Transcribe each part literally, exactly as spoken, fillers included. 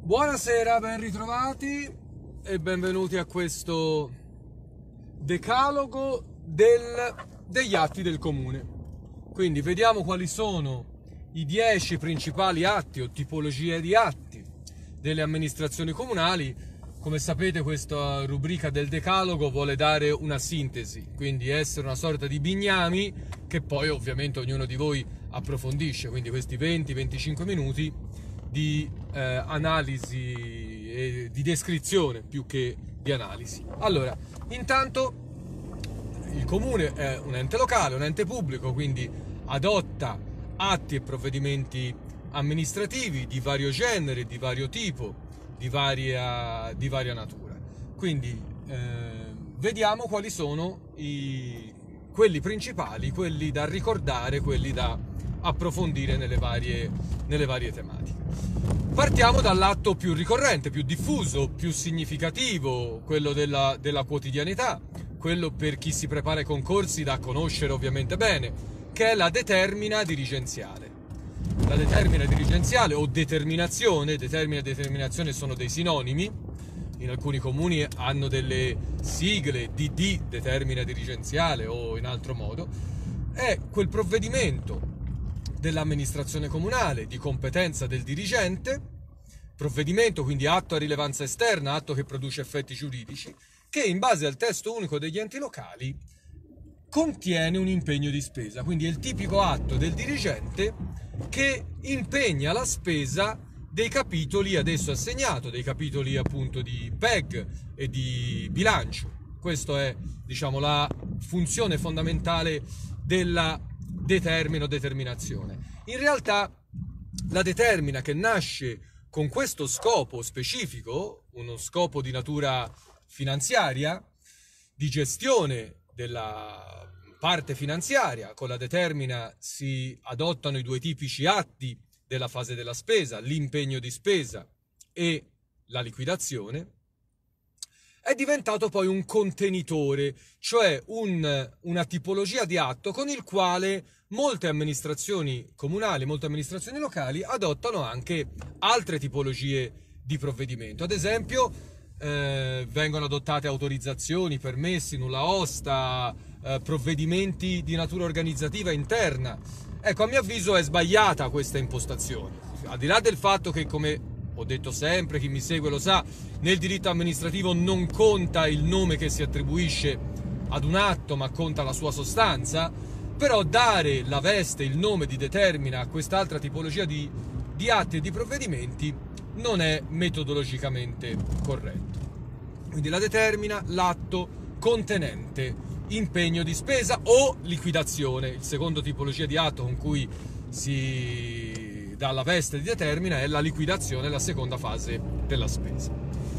Buonasera, ben ritrovati e benvenuti a questo decalogo del, degli atti del comune. Quindi vediamo quali sono i dieci principali atti o tipologie di atti delle amministrazioni comunali. Come sapete, questa rubrica del decalogo vuole dare una sintesi, quindi essere una sorta di bignami che poi ovviamente ognuno di voi approfondisce, quindi questi venti venticinque minuti di eh, analisi e di descrizione più che di analisi. Allora, intanto il comune è un ente locale, un ente pubblico, quindi adotta atti e provvedimenti amministrativi di vario genere, di vario tipo, di varia, di varia natura. Quindi eh, vediamo quali sono i, quelli principali, quelli da ricordare, quelli da approfondire nelle varie, nelle varie tematiche. Partiamo dall'atto più ricorrente, più diffuso, più significativo, quello della, della quotidianità, quello per chi si prepara ai concorsi da conoscere ovviamente bene, che è la determina dirigenziale. La determina dirigenziale o determinazione, determina e determinazione sono dei sinonimi, in alcuni comuni hanno delle sigle, D D, determina dirigenziale, o in altro modo, è quel provvedimento dell'amministrazione comunale di competenza del dirigente, provvedimento quindi atto a rilevanza esterna, atto che produce effetti giuridici, che in base al testo unico degli enti locali contiene un impegno di spesa, quindi è il tipico atto del dirigente che impegna la spesa dei capitoli adesso assegnato, dei capitoli appunto di P E G e di bilancio. Questa è, diciamo, la funzione fondamentale della determina o determinazione. In realtà la determina, che nasce con questo scopo specifico, uno scopo di natura finanziaria, di gestione della parte finanziaria, con la determina si adottano i due tipici atti della fase della spesa, l'impegno di spesa e la liquidazione, è diventato poi un contenitore, cioè un, una tipologia di atto con il quale molte amministrazioni comunali, molte amministrazioni locali adottano anche altre tipologie di provvedimento. Ad esempio eh, vengono adottate autorizzazioni, permessi, nulla osta, eh, provvedimenti di natura organizzativa interna. Ecco, a mio avviso è sbagliata questa impostazione, al di là del fatto che, come ho detto sempre, chi mi segue lo sa, nel diritto amministrativo non conta il nome che si attribuisce ad un atto, ma conta la sua sostanza. Però dare la veste, il nome di determina a quest'altra tipologia di, di atti e di provvedimenti non è metodologicamente corretto. Quindi la determina, l'atto contenente impegno di spesa o liquidazione. Il secondo tipologia di atto con cui si dà la veste di determina è la liquidazione, la seconda fase della spesa.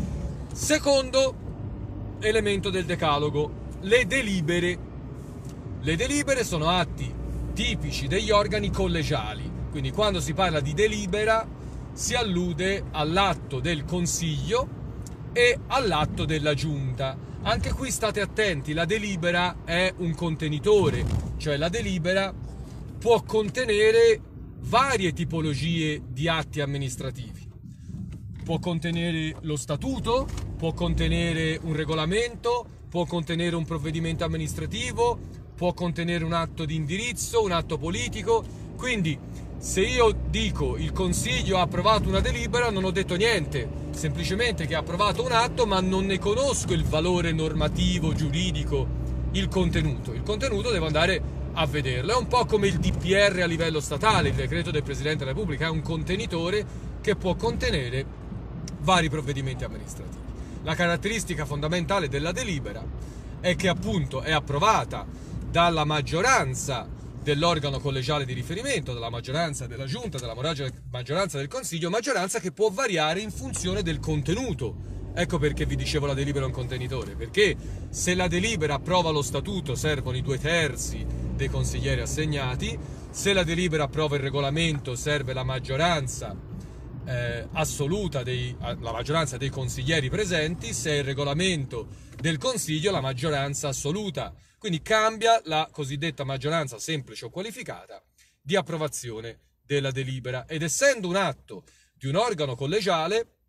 Secondo elemento del decalogo, le delibere. Le delibere sono atti tipici degli organi collegiali, quindi quando si parla di delibera si allude all'atto del Consiglio e all'atto della Giunta. Anche qui state attenti, la delibera è un contenitore, cioè la delibera può contenere varie tipologie di atti amministrativi. Può contenere lo statuto, può contenere un regolamento, può contenere un provvedimento amministrativo, può contenere un atto di indirizzo, un atto politico. Quindi se io dico il Consiglio ha approvato una delibera, non ho detto niente, semplicemente che ha approvato un atto, ma non ne conosco il valore normativo, giuridico, il contenuto. Il contenuto devo andare a vederlo. È un po' come il D P R a livello statale, il decreto del Presidente della Repubblica, è un contenitore che può contenere vari provvedimenti amministrativi. La caratteristica fondamentale della delibera è che appunto è approvata dalla maggioranza dell'organo collegiale di riferimento, dalla maggioranza della Giunta, dalla maggioranza del Consiglio, maggioranza che può variare in funzione del contenuto. Ecco perché vi dicevo la delibera è un contenitore, perché se la delibera approva lo statuto servono i due terzi dei consiglieri assegnati, se la delibera approva il regolamento serve la maggioranza eh, assoluta, dei, la maggioranza dei consiglieri presenti, se è il regolamento del Consiglio la maggioranza assoluta. Quindi cambia la cosiddetta maggioranza semplice o qualificata di approvazione della delibera, ed essendo un atto di un organo collegiale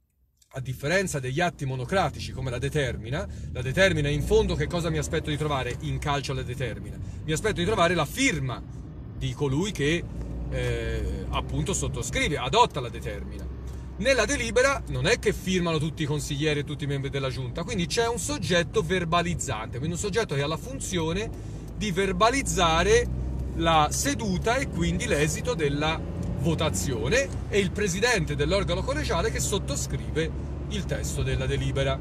a differenza degli atti monocratici come la determina, la determina in fondo che cosa mi aspetto di trovare in calcio alla determina? Mi aspetto di trovare la firma di colui che eh, appunto sottoscrive, adotta la determina. Nella delibera non è che firmano tutti i consiglieri e tutti i membri della giunta, quindi c'è un soggetto verbalizzante, quindi un soggetto che ha la funzione di verbalizzare la seduta e quindi l'esito della votazione, e il presidente dell'organo collegiale che sottoscrive il testo della delibera.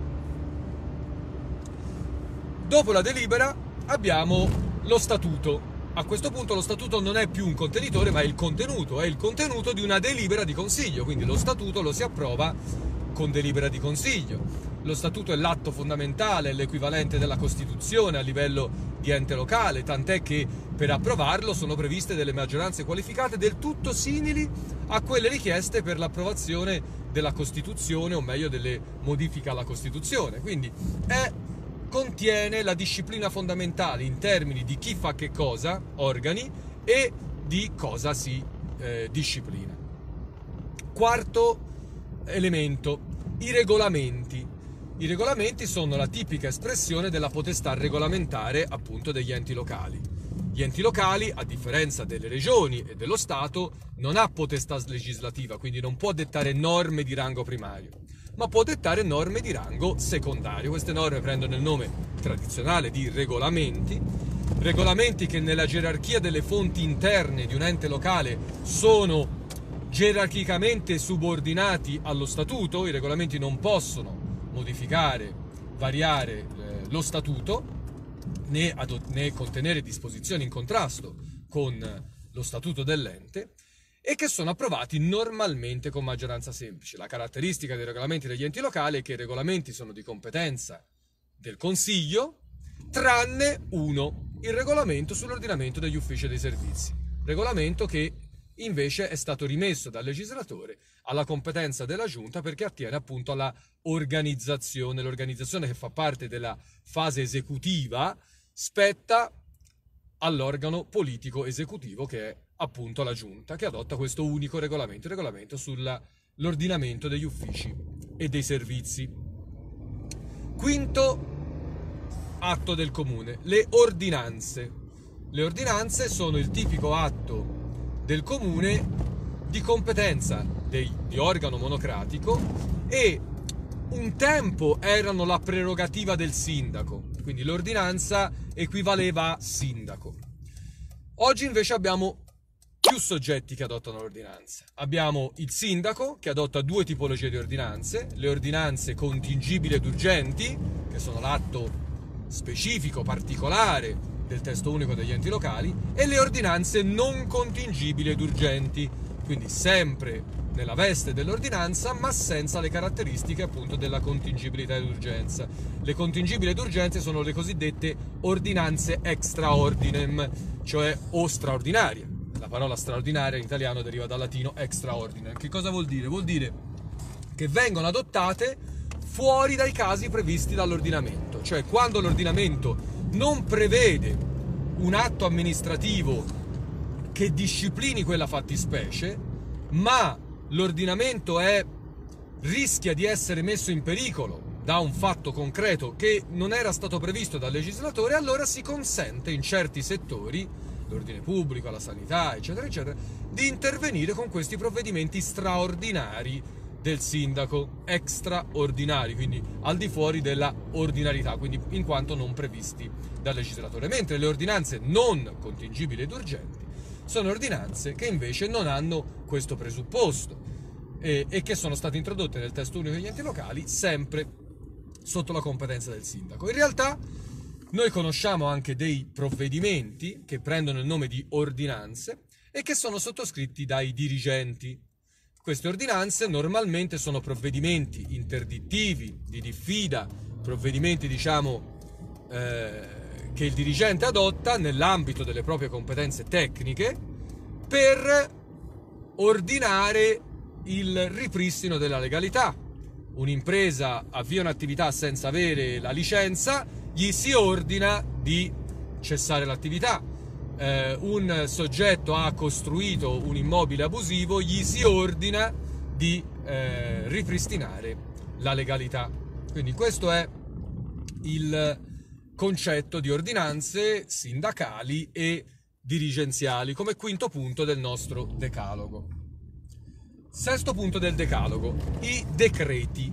Dopo la delibera abbiamo lo statuto. A questo punto lo statuto non è più un contenitore, ma è il contenuto, è il contenuto di una delibera di consiglio, quindi lo statuto lo si approva con delibera di consiglio. Lo statuto è l'atto fondamentale, è l'equivalente della Costituzione a livello di ente locale, tant'è che per approvarlo sono previste delle maggioranze qualificate del tutto simili a quelle richieste per l'approvazione della Costituzione, o meglio delle modifiche alla Costituzione. Quindi è, contiene la disciplina fondamentale in termini di chi fa che cosa, organi, e di cosa si eh, disciplina. Quarto elemento, i regolamenti. I regolamenti sono la tipica espressione della potestà regolamentare appunto degli enti locali. Gli enti locali, a differenza delle regioni e dello Stato, non ha potestà legislativa, quindi non può dettare norme di rango primario, ma può dettare norme di rango secondario. Queste norme prendono il nome tradizionale di regolamenti, regolamenti che nella gerarchia delle fonti interne di un ente locale sono gerarchicamente subordinati allo statuto. I regolamenti non possono modificare, variare eh, lo statuto, né, né contenere disposizioni in contrasto con lo statuto dell'ente, e che sono approvati normalmente con maggioranza semplice. La caratteristica dei regolamenti degli enti locali è che i regolamenti sono di competenza del Consiglio, tranne uno, il regolamento sull'ordinamento degli uffici e dei servizi, regolamento che invece è stato rimesso dal legislatore alla competenza della Giunta, perché attiene appunto alla organizzazione. L'organizzazione, che fa parte della fase esecutiva, spetta all'organo politico esecutivo, che è appunto la Giunta, che adotta questo unico regolamento, il regolamento sull'ordinamento degli uffici e dei servizi. Quinto atto del comune, le ordinanze. Le ordinanze sono il tipico atto del comune di competenza dei, di organo monocratico, e un tempo erano la prerogativa del sindaco, quindi l'ordinanza equivaleva a sindaco. Oggi invece abbiamo più soggetti che adottano l'ordinanza. Abbiamo il sindaco, che adotta due tipologie di ordinanze: le ordinanze contingibili ed urgenti, che sono l'atto specifico, particolare del testo unico degli enti locali, e le ordinanze non contingibili ed urgenti, quindi sempre nella veste dell'ordinanza, ma senza le caratteristiche appunto della contingibilità ed urgenza. Le contingibili ed urgenze sono le cosiddette ordinanze extra ordinem, cioè o straordinarie. La parola straordinaria in italiano deriva dal latino extra ordinem. Che cosa vuol dire? Vuol dire che vengono adottate fuori dai casi previsti dall'ordinamento, cioè quando l'ordinamento non prevede un atto amministrativo che disciplini quella fattispecie, ma l'ordinamento è, rischia di essere messo in pericolo da un fatto concreto che non era stato previsto dal legislatore, allora si consente in certi settori, l'ordine pubblico, la sanità, eccetera, eccetera, di intervenire con questi provvedimenti straordinari del sindaco, extraordinari, quindi al di fuori della ordinarietà, quindi in quanto non previsti dal legislatore. Mentre le ordinanze non contingibili ed urgenti sono ordinanze che invece non hanno questo presupposto e, e che sono state introdotte nel testo unico degli enti locali sempre sotto la competenza del sindaco. In realtà noi conosciamo anche dei provvedimenti che prendono il nome di ordinanze e che sono sottoscritti dai dirigenti. Queste ordinanze normalmente sono provvedimenti interdittivi, di diffida, provvedimenti diciamo eh, che il dirigente adotta nell'ambito delle proprie competenze tecniche per ordinare il ripristino della legalità. Un'impresa avvia un'attività senza avere la licenza, gli si ordina di cessare l'attività. Eh, un soggetto ha costruito un immobile abusivo, gli si ordina di eh, ripristinare la legalità. Quindi questo è il concetto di ordinanze sindacali e dirigenziali come quinto punto del nostro decalogo. Sesto punto del decalogo, i decreti.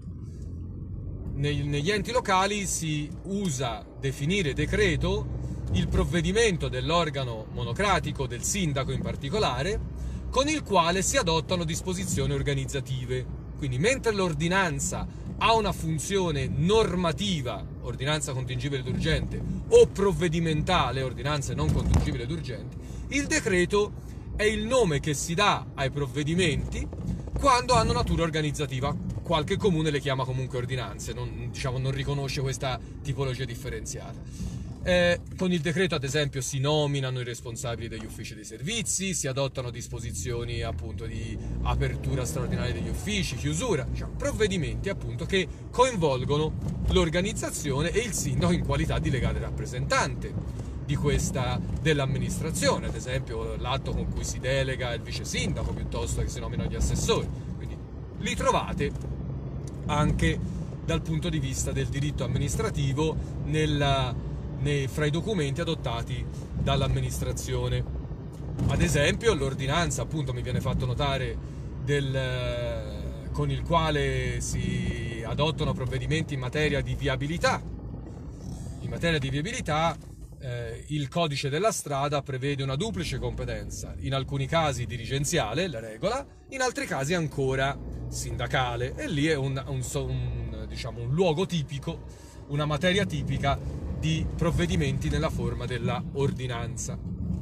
Negli enti locali si usa definire decreto il provvedimento dell'organo monocratico, del sindaco in particolare, con il quale si adottano disposizioni organizzative. Quindi mentre l'ordinanza ha una funzione normativa, ordinanza contingibile ed urgente, o provvedimentale, ordinanze non contingibili ed urgenti, il decreto è il nome che si dà ai provvedimenti quando hanno natura organizzativa. Qualche comune le chiama comunque ordinanze, non, diciamo, non riconosce questa tipologia differenziata. Eh, con il decreto, ad esempio, si nominano i responsabili degli uffici dei servizi, si adottano disposizioni appunto di apertura straordinaria degli uffici, chiusura, diciamo, provvedimenti appunto che coinvolgono l'organizzazione e il sindaco in qualità di legale rappresentante di questa dell'amministrazione, ad esempio l'atto con cui si delega il vice sindaco piuttosto che si nominano gli assessori. Quindi li trovate anche dal punto di vista del diritto amministrativo nella Nei, fra i documenti adottati dall'amministrazione. Ad esempio l'ordinanza, appunto, mi viene fatto notare, del, con il quale si adottano provvedimenti in materia di viabilità. In materia di viabilità eh, il codice della strada prevede una duplice competenza, in alcuni casi dirigenziale, la regola, in altri casi ancora sindacale, e lì è un, un, un, diciamo, un luogo tipico, una materia tipica di provvedimenti nella forma della ordinanza.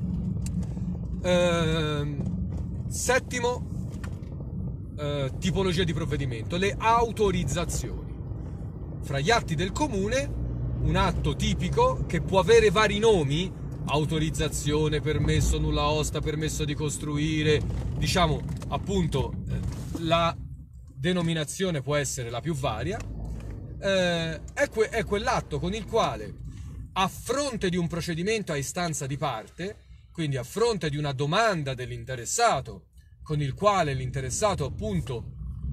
Eh, settimo, eh, tipologia di provvedimento, le autorizzazioni. Fra gli atti del comune, un atto tipico che può avere vari nomi, autorizzazione, permesso, nulla osta, permesso di costruire, diciamo appunto la denominazione può essere la più varia, eh, è, que- è quell'atto con il quale, a fronte di un procedimento a istanza di parte, quindi a fronte di una domanda dell'interessato, con il quale l'interessato appunto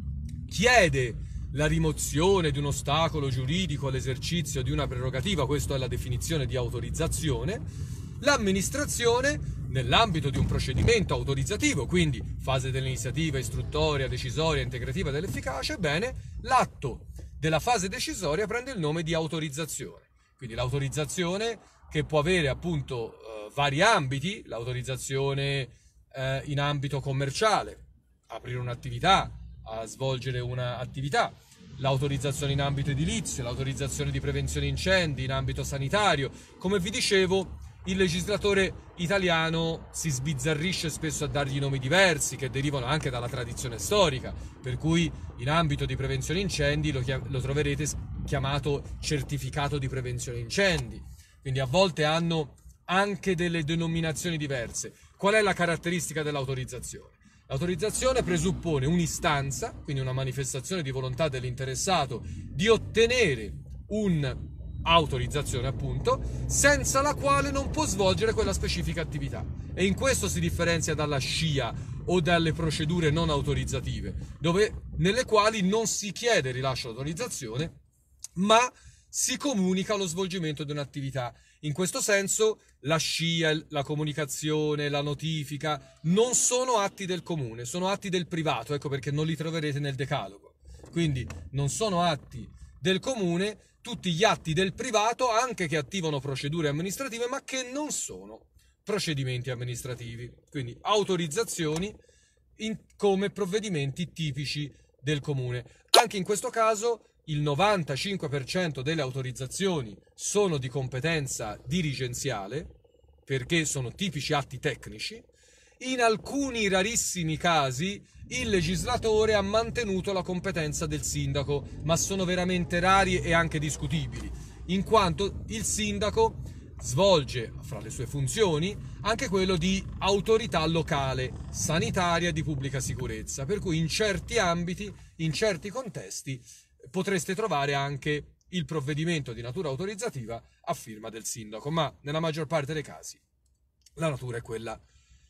chiede la rimozione di un ostacolo giuridico all'esercizio di una prerogativa, questa è la definizione di autorizzazione, l'amministrazione, nell'ambito di un procedimento autorizzativo, quindi fase dell'iniziativa, istruttoria, decisoria, integrativa dell'efficacia, ebbene, l'atto della fase decisoria prende il nome di autorizzazione. Quindi l'autorizzazione, che può avere appunto eh, vari ambiti, l'autorizzazione eh, in ambito commerciale, aprire un'attività, a svolgere un'attività, l'autorizzazione in ambito edilizio, l'autorizzazione di prevenzione incendi in ambito sanitario. Come vi dicevo, il legislatore italiano si sbizzarrisce spesso a dargli nomi diversi che derivano anche dalla tradizione storica, per cui in ambito di prevenzione incendi lo, lo troverete chiamato certificato di prevenzione incendi, quindi a volte hanno anche delle denominazioni diverse. Qual è la caratteristica dell'autorizzazione? L'autorizzazione presuppone un'istanza, quindi una manifestazione di volontà dell'interessato di ottenere un'autorizzazione appunto, senza la quale non può svolgere quella specifica attività, e in questo si differenzia dalla scia o dalle procedure non autorizzative, dove, nelle quali non si chiede il rilascio d'autorizzazione ma si comunica lo svolgimento di un'attività. In questo senso la scia, la comunicazione, la notifica non sono atti del comune, sono atti del privato, ecco perché non li troverete nel decalogo. Quindi non sono atti del comune tutti gli atti del privato, anche che attivano procedure amministrative, ma che non sono procedimenti amministrativi. Quindi autorizzazioni in, come provvedimenti tipici del comune. Anche in questo caso il novantacinque per cento delle autorizzazioni sono di competenza dirigenziale, perché sono tipici atti tecnici. In alcuni rarissimi casi il legislatore ha mantenuto la competenza del sindaco, ma sono veramente rari e anche discutibili, in quanto il sindaco svolge, fra le sue funzioni, anche quello di autorità locale, sanitaria, di pubblica sicurezza, per cui in certi ambiti, in certi contesti, potreste trovare anche il provvedimento di natura autorizzativa a firma del sindaco, ma nella maggior parte dei casi la natura è quella,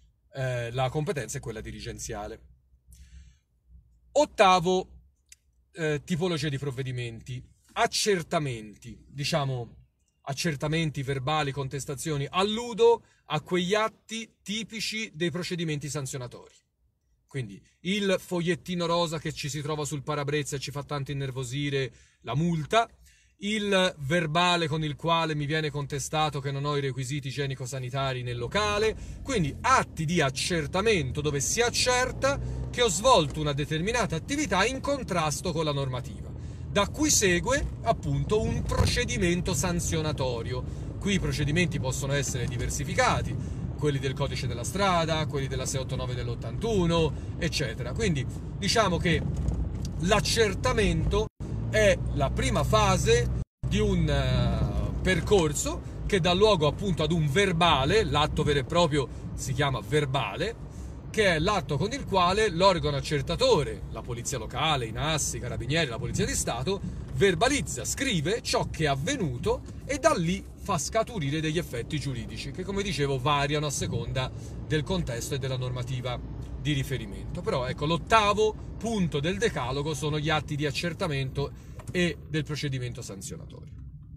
eh, la competenza è quella dirigenziale. Ottavo eh, tipologie di provvedimenti, accertamenti, diciamo accertamenti verbali, contestazioni, alludo a quegli atti tipici dei procedimenti sanzionatori. Quindi il fogliettino rosa che ci si trova sul parabrezza e ci fa tanto innervosire, la multa, il verbale con il quale mi viene contestato che non ho i requisiti igienico-sanitari nel locale, quindi atti di accertamento dove si accerta che ho svolto una determinata attività in contrasto con la normativa, da cui segue appunto un procedimento sanzionatorio. Qui i procedimenti possono essere diversificati, quelli del codice della strada, quelli della seicentoottantanove dell'ottantuno, eccetera. Quindi diciamo che l'accertamento è la prima fase di un uh, percorso che dà luogo appunto ad un verbale, l'atto vero e proprio si chiama verbale, che è l'atto con il quale l'organo accertatore, la polizia locale, i NAS, i carabinieri, la polizia di Stato, verbalizza, scrive ciò che è avvenuto e da lì fa scaturire degli effetti giuridici che, come dicevo, variano a seconda del contesto e della normativa di riferimento. Però ecco, l'ottavo punto del decalogo sono gli atti di accertamento e del procedimento sanzionatorio.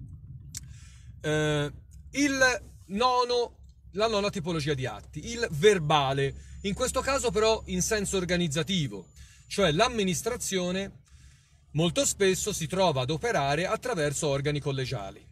Eh, il nono, la nona tipologia di atti, il verbale, in questo caso però in senso organizzativo, cioè l'amministrazione molto spesso si trova ad operare attraverso organi collegiali.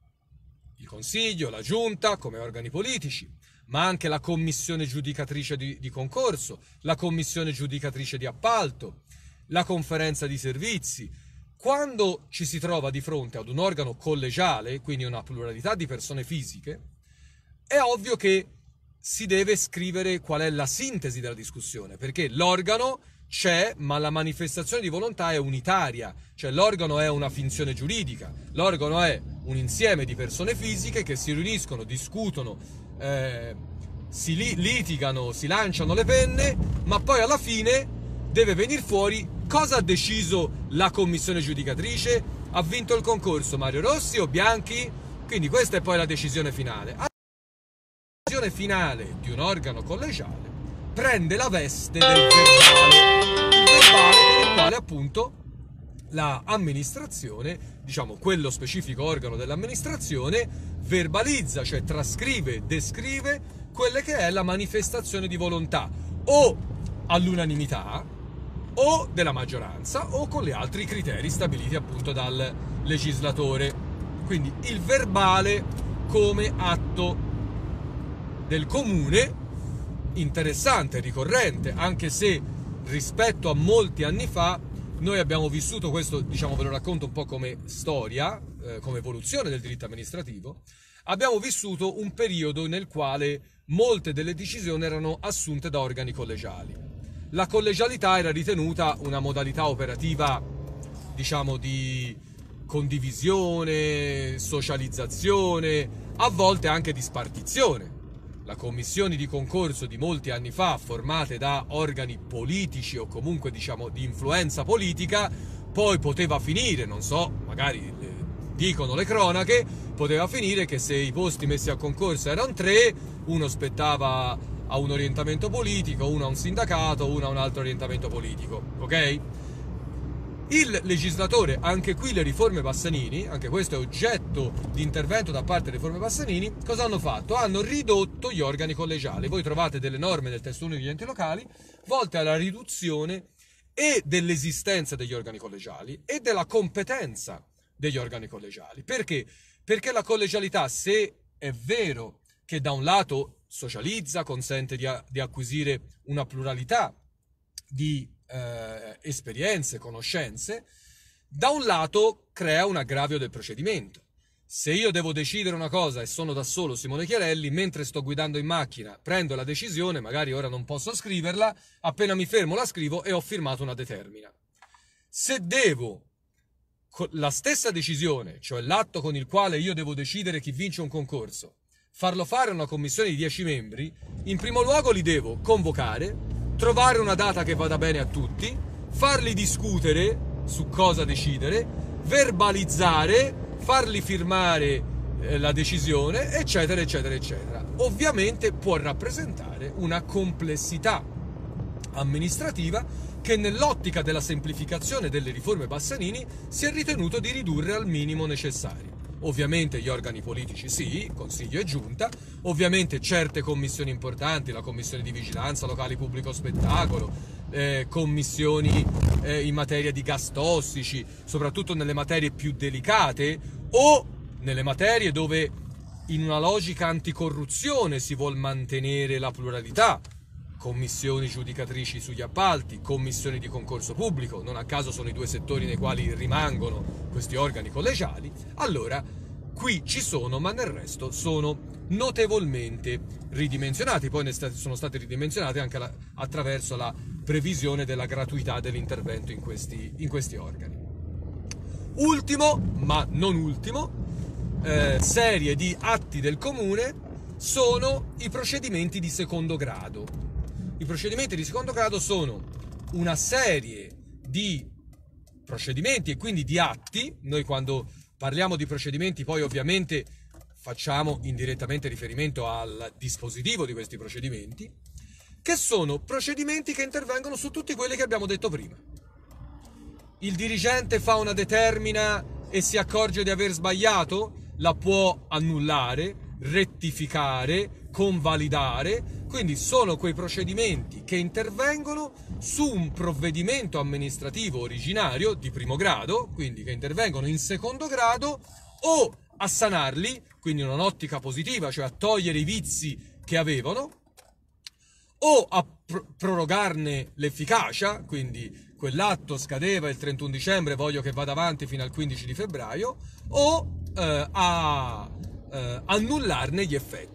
Il Consiglio, la Giunta come organi politici, ma anche la commissione giudicatrice di, di concorso, la commissione giudicatrice di appalto, la conferenza di servizi. Quando ci si trova di fronte ad un organo collegiale, quindi una pluralità di persone fisiche, è ovvio che si deve scrivere qual è la sintesi della discussione, perché l'organo c'è, ma la manifestazione di volontà è unitaria, cioè l'organo è una finzione giuridica, l'organo è un insieme di persone fisiche che si riuniscono, discutono, eh, si li litigano, si lanciano le penne, ma poi alla fine deve venire fuori cosa ha deciso la commissione giudicatrice. Ha vinto il concorso Mario Rossi o Bianchi? Quindi questa è poi la decisione finale. La decisione finale di un organo collegiale prende la veste del verbale, il verbale con il quale appunto l'amministrazione, diciamo quello specifico organo dell'amministrazione, verbalizza, cioè trascrive, descrive quelle che è la manifestazione di volontà, o all'unanimità, o della maggioranza, o con gli altri criteri stabiliti appunto dal legislatore. Quindi il verbale come atto del comune, interessante, ricorrente, anche se rispetto a molti anni fa noi abbiamo vissuto questo, diciamo, ve lo racconto un po' come storia, eh, come evoluzione del diritto amministrativo, abbiamo vissuto un periodo nel quale molte delle decisioni erano assunte da organi collegiali. La collegialità era ritenuta una modalità operativa, diciamo, di condivisione, socializzazione, a volte anche di spartizione. La commissioni di concorso di molti anni fa, formate da organi politici o comunque, diciamo, di influenza politica, poi poteva finire, non so, magari dicono le cronache, poteva finire che se i posti messi a concorso erano tre, uno spettava a un orientamento politico, uno a un sindacato, uno a un altro orientamento politico, ok? Il legislatore, anche qui le riforme Bassanini, anche questo è oggetto di intervento da parte delle riforme Bassanini, cosa hanno fatto? Hanno ridotto gli organi collegiali. Voi trovate delle norme nel testo unico degli enti locali volte alla riduzione e dell'esistenza degli organi collegiali e della competenza degli organi collegiali. Perché? Perché la collegialità, se è vero che da un lato socializza, consente di, di acquisire una pluralità di Eh, esperienze, conoscenze, da un lato crea un aggravio del procedimento. Se io devo decidere una cosa e sono da solo Simone Chiarelli, mentre sto guidando in macchina prendo la decisione, magari ora non posso scriverla, appena mi fermo la scrivo e ho firmato una determina. Se devo la stessa decisione, cioè l'atto con il quale io devo decidere chi vince un concorso, farlo fare a una commissione di dieci membri, in primo luogo li devo convocare, trovare una data che vada bene a tutti, farli discutere su cosa decidere, verbalizzare, farli firmare eh, la decisione, eccetera, eccetera, eccetera. Ovviamente può rappresentare una complessità amministrativa che nell'ottica della semplificazione delle riforme Bassanini si è ritenuto di ridurre al minimo necessario. Ovviamente gli organi politici sì, Consiglio e Giunta, ovviamente certe commissioni importanti, la commissione di vigilanza locali pubblico spettacolo, eh, commissioni eh, in materia di gas tossici, soprattutto nelle materie più delicate o nelle materie dove in una logica anticorruzione si vuol mantenere la pluralità, commissioni giudicatrici sugli appalti, commissioni di concorso pubblico, non a caso sono i due settori nei quali rimangono questi organi collegiali, allora qui ci sono, ma nel resto sono notevolmente ridimensionati, poi ne sono stati ridimensionati anche la, attraverso la previsione della gratuità dell'intervento in questi, in questi organi. Ultimo, ma non ultimo, eh, serie di atti del comune sono i procedimenti di secondo grado. I procedimenti di secondo grado sono una serie di procedimenti e quindi di atti. Noi quando parliamo di procedimenti poi ovviamente facciamo indirettamente riferimento al dispositivo di questi procedimenti, che sono procedimenti che intervengono su tutti quelli che abbiamo detto prima. Il dirigente fa una determina e si accorge di aver sbagliato, la può annullare, rettificare, convalidare. Quindi sono quei procedimenti che intervengono su un provvedimento amministrativo originario di primo grado, quindi che intervengono in secondo grado, o a sanarli, quindi in un'ottica positiva, cioè a togliere i vizi che avevano, o a pr- prorogarne l'efficacia, quindi quell'atto scadeva il trentuno dicembre, voglio che vada avanti fino al quindici di febbraio, o eh, a eh, annullarne gli effetti.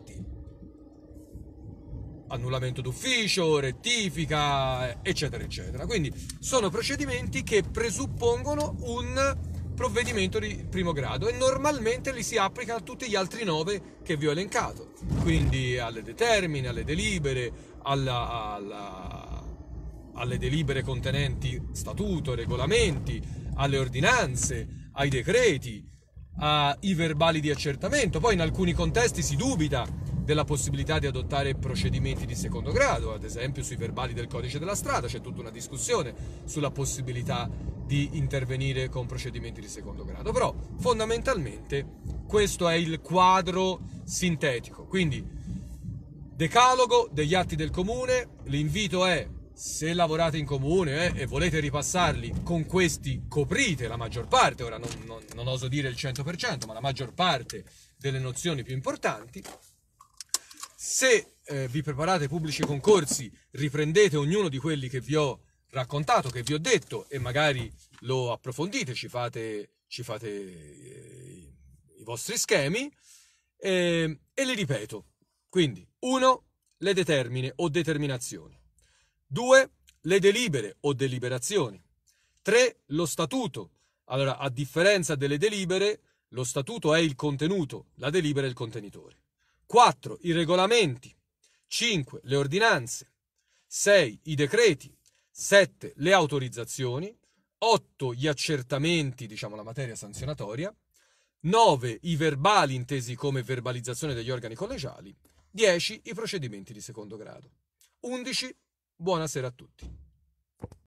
Annullamento d'ufficio, rettifica, eccetera, eccetera. Quindi sono procedimenti che presuppongono un provvedimento di primo grado e normalmente li si applica a tutti gli altri nove che vi ho elencato. Quindi alle determine, alle delibere, alla, alla, alle delibere contenenti statuto, regolamenti, alle ordinanze, ai decreti, ai verbali di accertamento. Poi in alcuni contesti si dubita della possibilità di adottare procedimenti di secondo grado, ad esempio sui verbali del codice della strada, c'è tutta una discussione sulla possibilità di intervenire con procedimenti di secondo grado, però fondamentalmente questo è il quadro sintetico. Quindi decalogo degli atti del comune, l'invito è: se lavorate in comune eh, e volete ripassarli, con questi coprite la maggior parte, ora non, non, non oso dire il cento per cento, ma la maggior parte delle nozioni più importanti. Se eh, vi preparate pubblici concorsi, riprendete ognuno di quelli che vi ho raccontato, che vi ho detto, e magari lo approfondite, ci fate, ci fate eh, i vostri schemi, eh, e li ripeto. Quindi, uno, le determine o determinazioni. due. Le delibere o deliberazioni. tre. Lo statuto. Allora, a differenza delle delibere, lo statuto è il contenuto, la delibera è il contenitore. quattro. I regolamenti. cinque. Le ordinanze. sei. I decreti. sette. Le autorizzazioni. otto. Gli accertamenti, diciamo la materia sanzionatoria. nove. I verbali intesi come verbalizzazione degli organi collegiali. dieci. I procedimenti di secondo grado. undici. Buonasera a tutti.